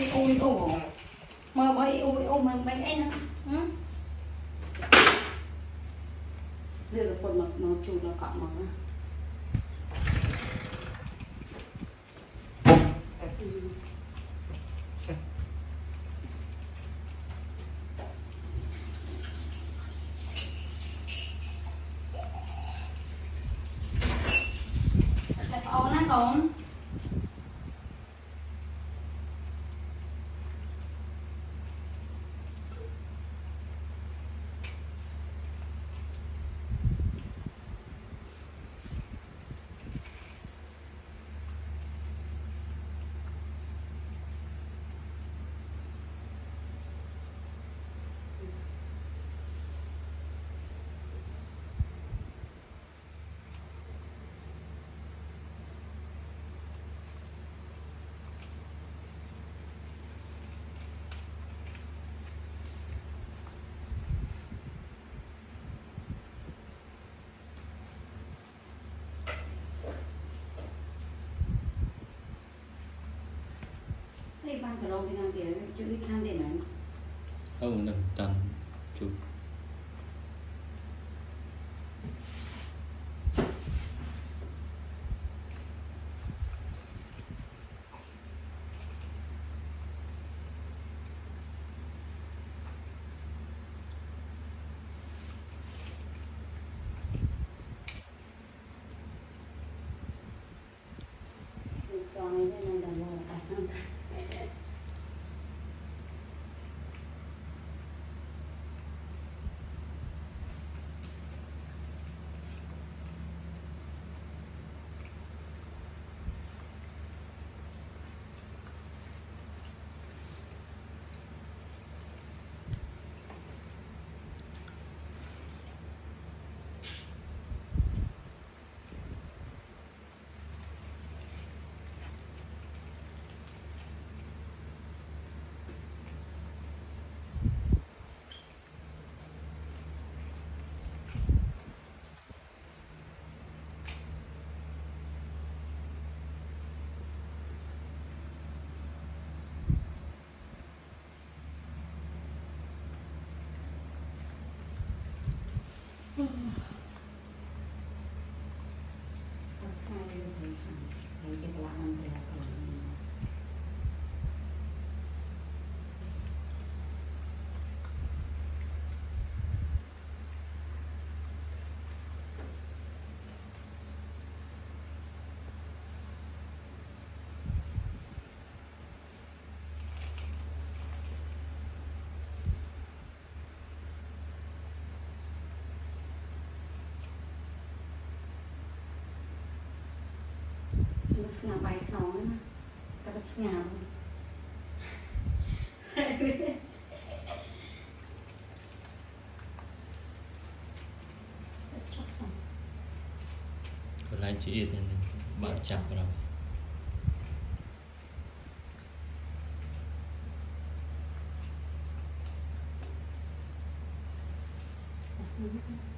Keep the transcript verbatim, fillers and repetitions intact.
ui ui mơ bởi ui ui mà mấy anh nữa giờ giờ quần mặc nó chùi nó cọ mà ổn á con ban cái lông cái kia chú đi khăn thế này không đừng tần chú còn cái này là là cả ngả bay nó cái đất ngả còn lại chỉ ít nên bạn chặt vào đâu